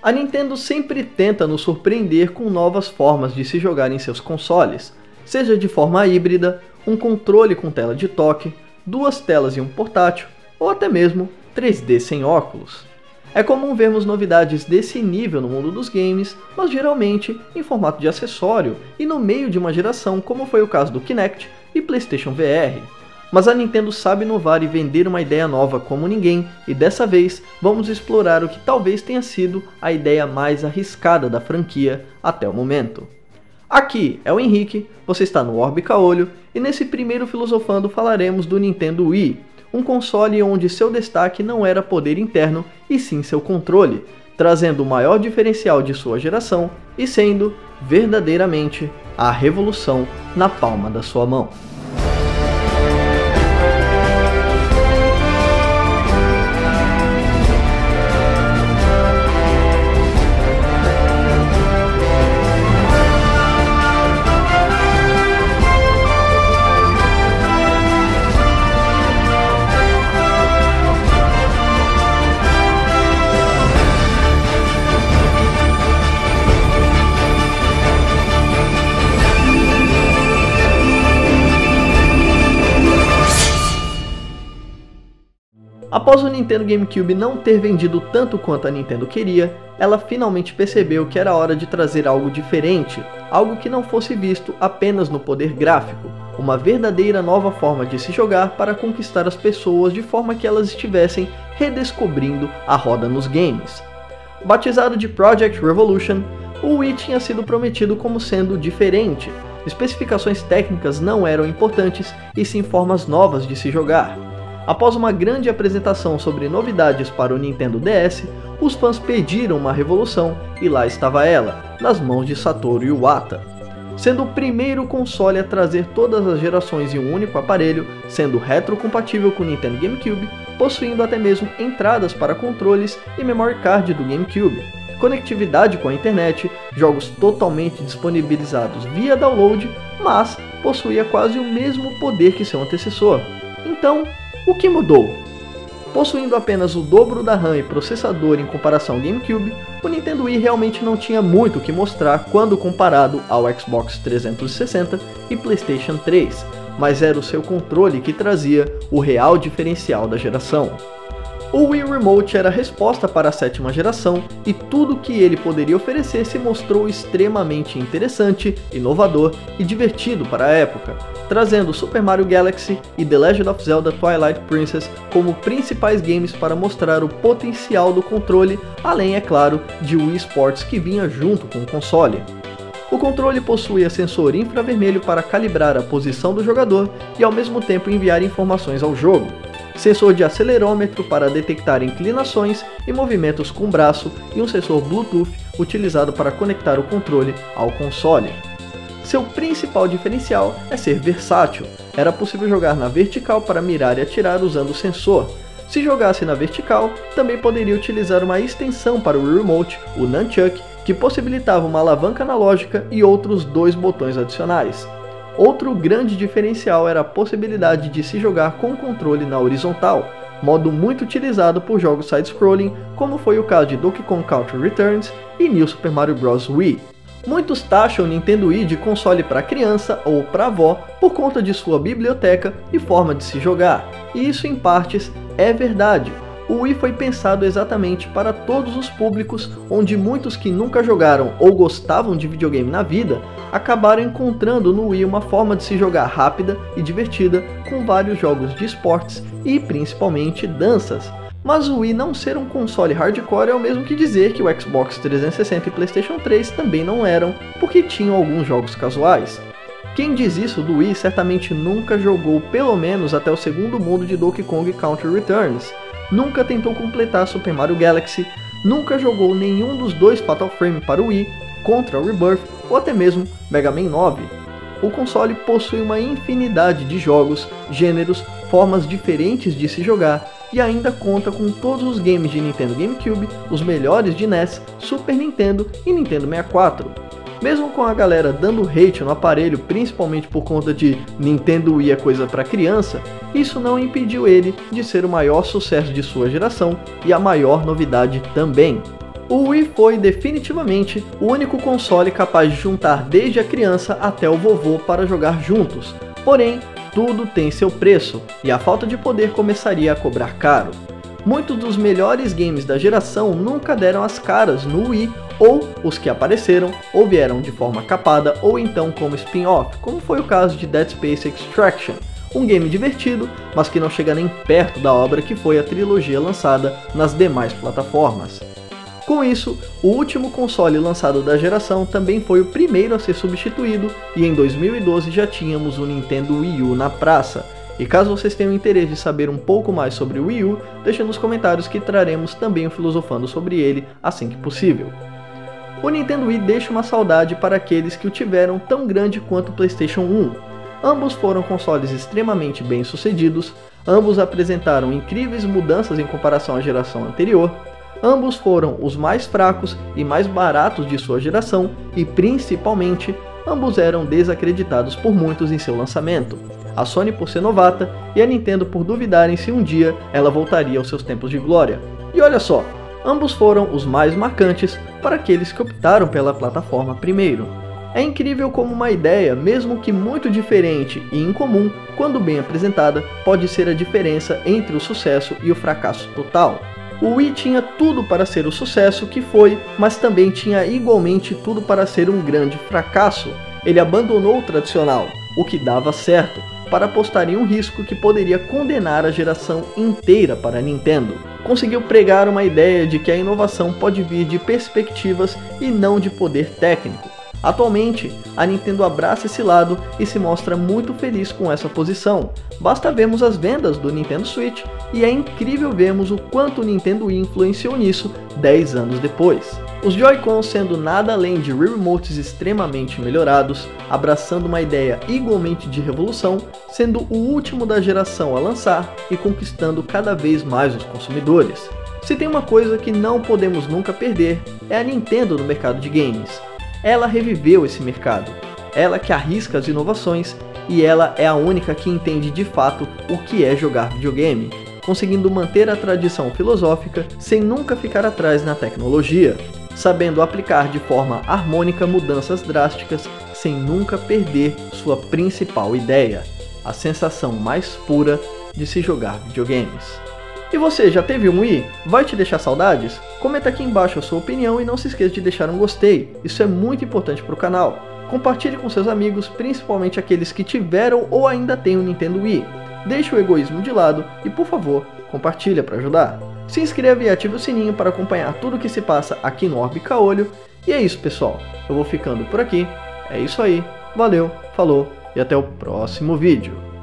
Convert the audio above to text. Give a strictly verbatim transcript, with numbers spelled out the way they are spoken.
A Nintendo sempre tenta nos surpreender com novas formas de se jogar em seus consoles, seja de forma híbrida, um controle com tela de toque, duas telas e um portátil, ou até mesmo três D sem óculos. É comum vermos novidades desse nível no mundo dos games, mas geralmente em formato de acessório e no meio de uma geração, como foi o caso do Kinect e PlayStation V R. Mas a Nintendo sabe inovar e vender uma ideia nova como ninguém, e dessa vez vamos explorar o que talvez tenha sido a ideia mais arriscada da franquia até o momento. Aqui é o Henrique, você está no Orbe Caolho, e nesse primeiro Filosofando falaremos do Nintendo Wii, um console onde seu destaque não era poder interno e sim seu controle, trazendo o maior diferencial de sua geração e sendo, verdadeiramente, a revolução na palma da sua mão. Após o Nintendo GameCube não ter vendido tanto quanto a Nintendo queria, ela finalmente percebeu que era hora de trazer algo diferente, algo que não fosse visto apenas no poder gráfico, uma verdadeira nova forma de se jogar para conquistar as pessoas de forma que elas estivessem redescobrindo a roda nos games. Batizado de Project Revolution, o Wii tinha sido prometido como sendo diferente. Especificações técnicas não eram importantes e sim formas novas de se jogar. Após uma grande apresentação sobre novidades para o Nintendo D S, os fãs pediram uma revolução e lá estava ela, nas mãos de Satoru Iwata. Sendo o primeiro console a trazer todas as gerações em um único aparelho, sendo retrocompatível com o Nintendo GameCube, possuindo até mesmo entradas para controles e memory card do GameCube, conectividade com a internet, jogos totalmente disponibilizados via download, mas possuía quase o mesmo poder que seu antecessor. Então, o que mudou? Possuindo apenas o dobro da RAM e processador em comparação ao GameCube, o Nintendo Wii realmente não tinha muito o que mostrar quando comparado ao Xbox trezentos e sessenta e PlayStation três, mas era o seu controle que trazia o real diferencial da geração. O Wii Remote era a resposta para a sétima geração e tudo que ele poderia oferecer se mostrou extremamente interessante, inovador e divertido para a época, trazendo Super Mario Galaxy e The Legend of Zelda Twilight Princess como principais games para mostrar o potencial do controle, além, é claro, de Wii Sports que vinha junto com o console. O controle possuía sensor infravermelho para calibrar a posição do jogador e ao mesmo tempo enviar informações ao jogo, sensor de acelerômetro para detectar inclinações e movimentos com o braço e um sensor Bluetooth utilizado para conectar o controle ao console. Seu principal diferencial é ser versátil. Era possível jogar na vertical para mirar e atirar usando o sensor. Se jogasse na vertical, também poderia utilizar uma extensão para o Remote, o Nunchuck, que possibilitava uma alavanca analógica e outros dois botões adicionais. Outro grande diferencial era a possibilidade de se jogar com o controle na horizontal, modo muito utilizado por jogos side-scrolling, como foi o caso de Donkey Kong Country Returns e New Super Mario Bros. Wii. Muitos taxam o Nintendo Wii de console para criança ou para avó por conta de sua biblioteca e forma de se jogar, e isso em partes é verdade. O Wii foi pensado exatamente para todos os públicos, onde muitos que nunca jogaram ou gostavam de videogame na vida, acabaram encontrando no Wii uma forma de se jogar rápida e divertida, com vários jogos de esportes e principalmente danças. Mas o Wii não ser um console hardcore é o mesmo que dizer que o Xbox trezentos e sessenta e PlayStation três também não eram, porque tinham alguns jogos casuais. Quem diz isso do Wii certamente nunca jogou pelo menos até o segundo mundo de Donkey Kong Country Returns, nunca tentou completar Super Mario Galaxy, nunca jogou nenhum dos dois Fatal Frame para o Wii, Contra Rebirth ou até mesmo Mega Man nove. O console possui uma infinidade de jogos, gêneros, formas diferentes de se jogar e ainda conta com todos os games de Nintendo GameCube, os melhores de N E S, Super Nintendo e Nintendo sessenta e quatro. Mesmo com a galera dando hate no aparelho, principalmente por conta de Nintendo Wii é coisa para criança, isso não impediu ele de ser o maior sucesso de sua geração e a maior novidade também. O Wii foi definitivamente o único console capaz de juntar desde a criança até o vovô para jogar juntos, porém, tudo tem seu preço, e a falta de poder começaria a cobrar caro. Muitos dos melhores games da geração nunca deram as caras no Wii, ou os que apareceram, ou vieram de forma capada, ou então como spin-off, como foi o caso de Dead Space Extraction, um game divertido, mas que não chega nem perto da obra que foi a trilogia lançada nas demais plataformas. Com isso, o último console lançado da geração também foi o primeiro a ser substituído, e em dois mil e doze já tínhamos o Nintendo Wii U na praça. E caso vocês tenham interesse em saber um pouco mais sobre o Wii U, deixe nos comentários que traremos também um filosofando sobre ele assim que possível. O Nintendo Wii deixa uma saudade para aqueles que o tiveram tão grande quanto o PlayStation um. Ambos foram consoles extremamente bem sucedidos, ambos apresentaram incríveis mudanças em comparação à geração anterior, ambos foram os mais fracos e mais baratos de sua geração e, principalmente, ambos eram desacreditados por muitos em seu lançamento. A Sony por ser novata e a Nintendo por duvidarem se um dia ela voltaria aos seus tempos de glória. E olha só, ambos foram os mais marcantes para aqueles que optaram pela plataforma primeiro. É incrível como uma ideia, mesmo que muito diferente e incomum, quando bem apresentada, pode ser a diferença entre o sucesso e o fracasso total. O Wii tinha tudo para ser o sucesso que foi, mas também tinha igualmente tudo para ser um grande fracasso. Ele abandonou o tradicional, o que dava certo, para apostar em um risco que poderia condenar a geração inteira para a Nintendo. Conseguiu pregar uma ideia de que a inovação pode vir de perspectivas e não de poder técnico. Atualmente, a Nintendo abraça esse lado e se mostra muito feliz com essa posição. Basta vermos as vendas do Nintendo Switch e é incrível vermos o quanto o Nintendo Wii influenciou nisso dez anos depois. Os Joy-Cons sendo nada além de Wii Remotes extremamente melhorados, abraçando uma ideia igualmente de revolução, sendo o último da geração a lançar e conquistando cada vez mais os consumidores. Se tem uma coisa que não podemos nunca perder, é a Nintendo no mercado de games. Ela reviveu esse mercado, ela que arrisca as inovações e ela é a única que entende de fato o que é jogar videogame, conseguindo manter a tradição filosófica sem nunca ficar atrás na tecnologia, sabendo aplicar de forma harmônica mudanças drásticas sem nunca perder sua principal ideia, a sensação mais pura de se jogar videogames. E você, já teve um Wii? Vai te deixar saudades? Comenta aqui embaixo a sua opinião e não se esqueça de deixar um gostei, isso é muito importante para o canal. Compartilhe com seus amigos, principalmente aqueles que tiveram ou ainda têm um Nintendo Wii. Deixe o egoísmo de lado e, por favor, compartilha para ajudar. Se inscreva e ative o sininho para acompanhar tudo o que se passa aqui no Orbe Caolho. E é isso, pessoal, eu vou ficando por aqui. É isso aí, valeu, falou e até o próximo vídeo.